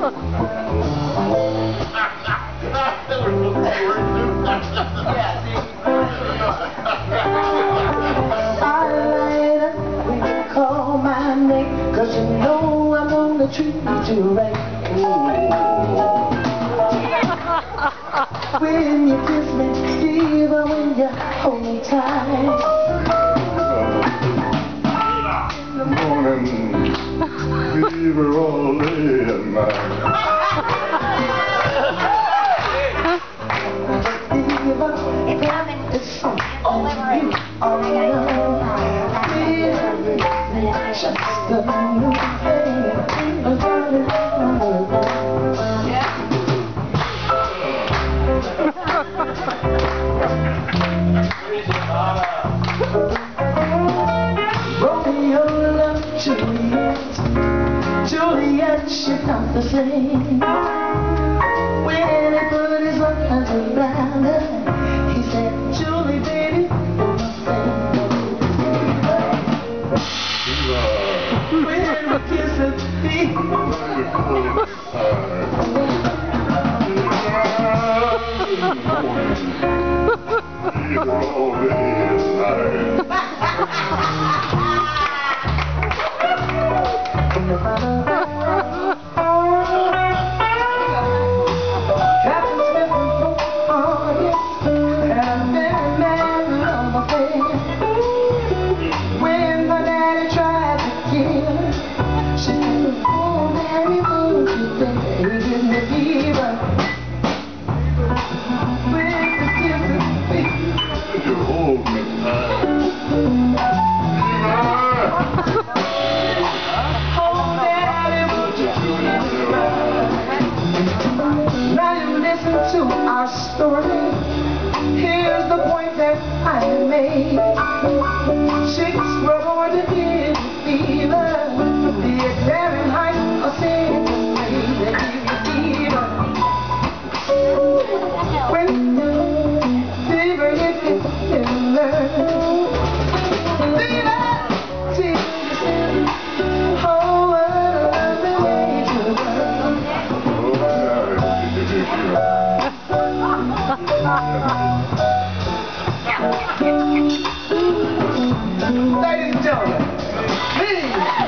Call my name, 'cause you know I'm gonna treat you right. When you kiss me, even when you hold me tight. In the morning, fever all day and night. It's all you just a new thing. Romeo loved Juliet, she not the same. When he put his arms around her, he said, Julie, baby, you're my thing. When we kiss her feet, Fever all day and night. when my daddy tried to kill her, she said, oh, Mary, won't you think he give me fever? With the kisses, feet. You hold me tight. Oh, Daddy, won't you treat me right? Now you listen to our story. Here's the point that I made. Chicks were born to give you fever. The exam height of sin they give you fever. When fever hits you, you learn. Fever, fever, oh, what a lovely way to burn. Ladies and gentlemen, please.